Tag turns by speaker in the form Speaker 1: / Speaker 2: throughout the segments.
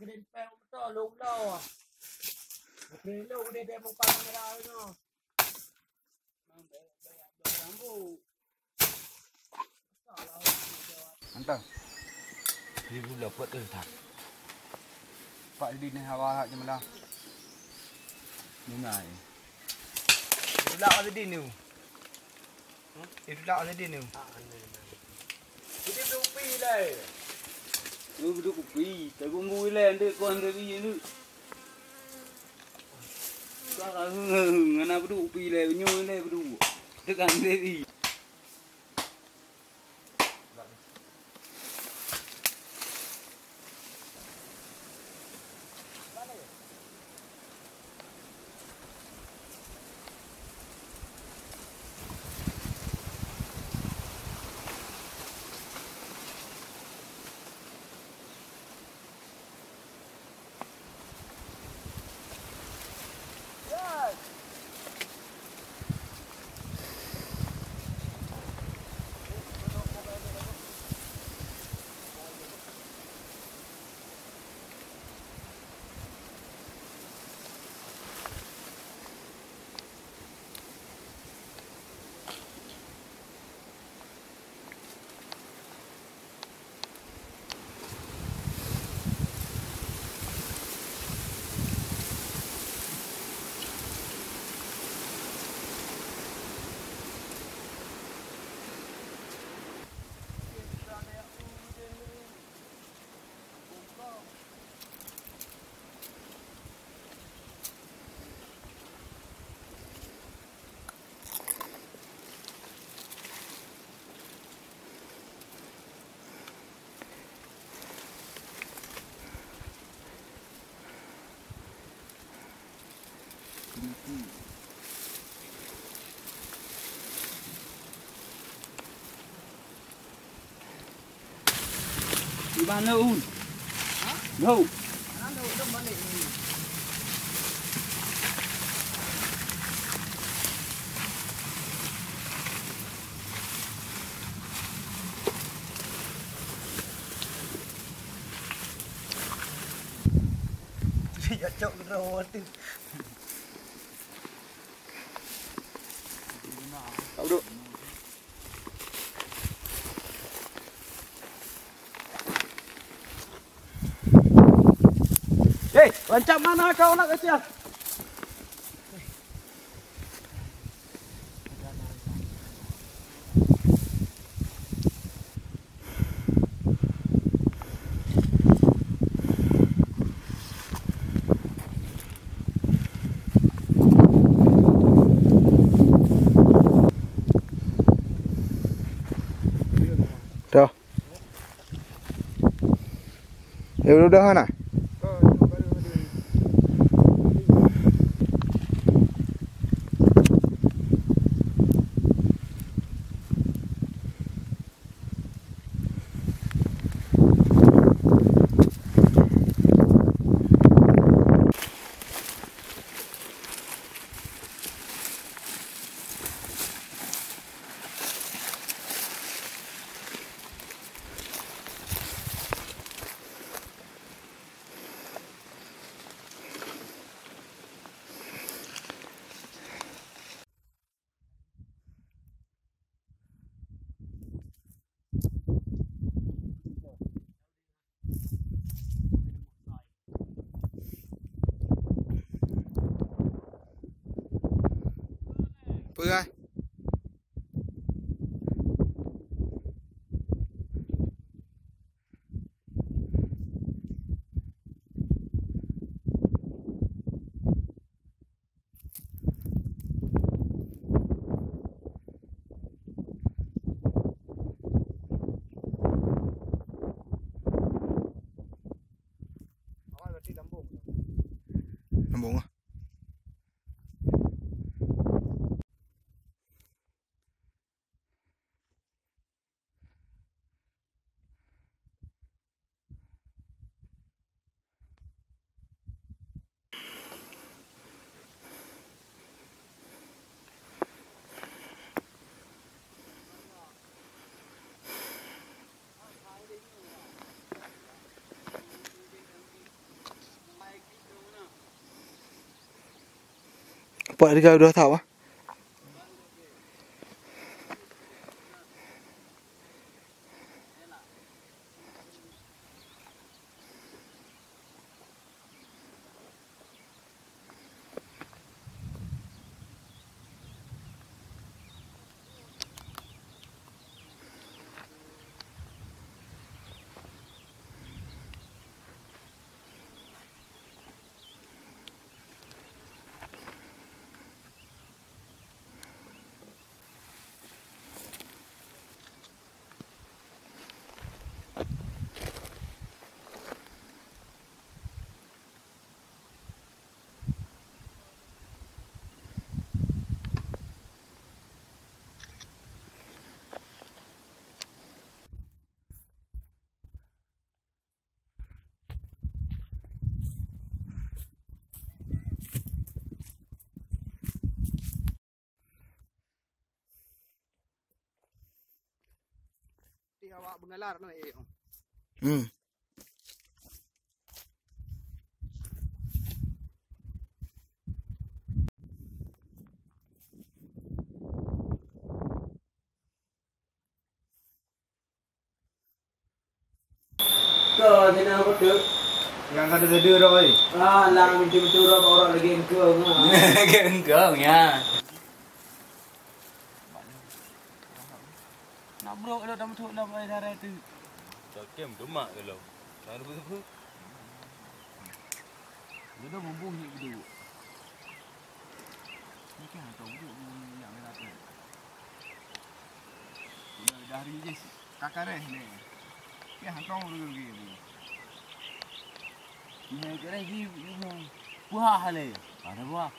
Speaker 1: cái đến peo to lúng đâu à thế lâu cái đem một con camera nó
Speaker 2: Antang. Ini pun dapat tak. Pak di ni hawa je malah. Ni ngai.
Speaker 3: Itu dak ada di ni. Itu dak ada di ni.
Speaker 1: cái đu pi đây
Speaker 2: Duduk kopi, tak gunggu ile ndek kon dari ni. Kau ngana duduk kopi ile nyu ile duduk. Dekat dari. Di mana Un?
Speaker 3: Hah?
Speaker 2: No.
Speaker 3: Mana udah balik ni. Dia cok rawat tu.
Speaker 2: Kau duduk.
Speaker 3: Hei, macam mana kau nak kecil?
Speaker 2: Dah. Ya udah mana? Apa Nambung ah.
Speaker 4: Dapat dia udah tahu ah.
Speaker 3: Awak bengalar no eh.
Speaker 4: Hmm.
Speaker 1: Ke sini aku tuh.
Speaker 2: Yang ada dede roy.
Speaker 1: Ah, lang minti orang lagi engkau.
Speaker 2: Engkau ya. Nak bro dah masuk dalam air darat tu.
Speaker 5: Cakem demak ke lo. Lalu betul.
Speaker 2: Dia dah membunyi gitu. Ni kan tahu dia yang merah tu. Udah dari je kakareh ni. Ya hantong dulu gitu. Ni kira ni buah hale. Ada buah.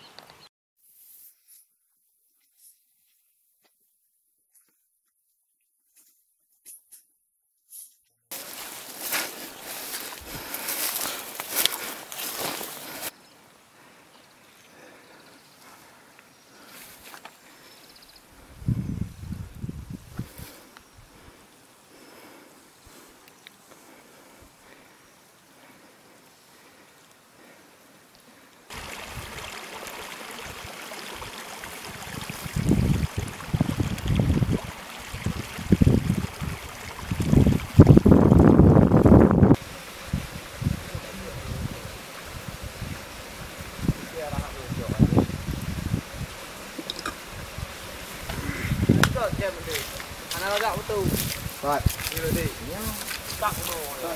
Speaker 3: Anak agak betul.
Speaker 4: Right.
Speaker 3: Tak no.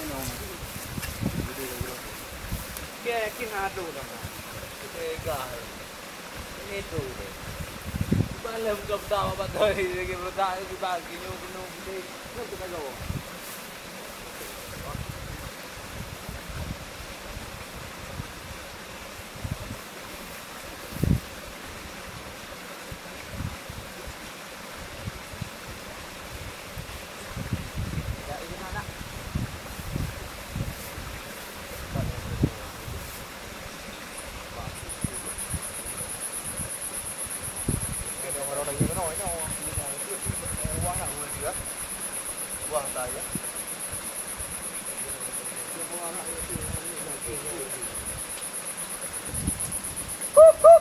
Speaker 3: Ke hadu dah.
Speaker 5: Tega. Ini tu. Malam kau tahu apa tu? Lagi berdak lagi bagi ni penuh beli. Nak kita go. Buah saya.
Speaker 3: Woo!